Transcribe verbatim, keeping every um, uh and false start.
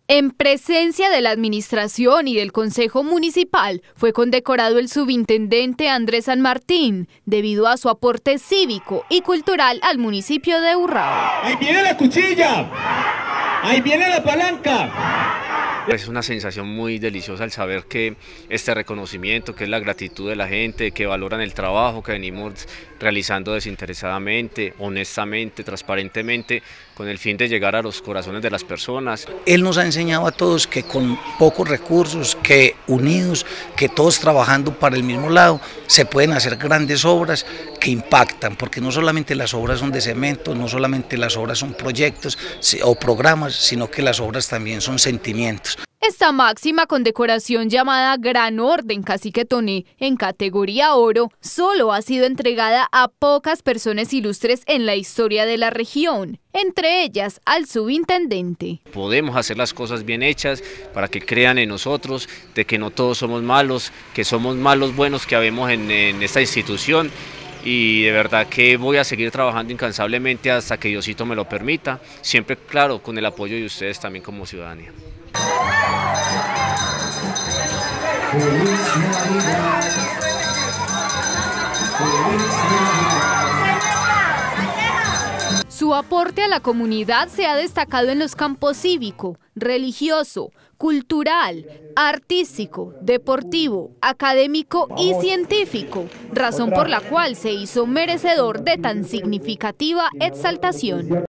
En presencia de la administración y del Consejo Municipal, fue condecorado el subintendente Andrés San Martín, debido a su aporte cívico y cultural al municipio de Urrao. ¡Ahí viene la cuchilla! ¡Ahí viene la palanca! Es una sensación muy deliciosa el saber que este reconocimiento, que es la gratitud de la gente, que valoran el trabajo que venimos realizando desinteresadamente, honestamente, transparentemente, con el fin de llegar a los corazones de las personas. Él nos ha enseñado a todos que con pocos recursos, que unidos, que todos trabajando para el mismo lado, se pueden hacer grandes obras que impactan, porque no solamente las obras son de cemento, no solamente las obras son proyectos o programas, sino que las obras también son sentimientos. Esta máxima condecoración, llamada Gran Orden Cacique Toné en categoría oro, solo ha sido entregada a pocas personas ilustres en la historia de la región, entre ellas al subintendente. Podemos hacer las cosas bien hechas para que crean en nosotros, de que no todos somos malos, que somos malos buenos que habemos en, en esta institución. Y de verdad que voy a seguir trabajando incansablemente hasta que Diosito me lo permita, siempre, claro, con el apoyo de ustedes también como ciudadanía. Feliz Navidad. Feliz Navidad. Su aporte a la comunidad se ha destacado en los campos cívico, religioso, cultural, artístico, deportivo, académico y científico, razón por la cual se hizo merecedor de tan significativa exaltación.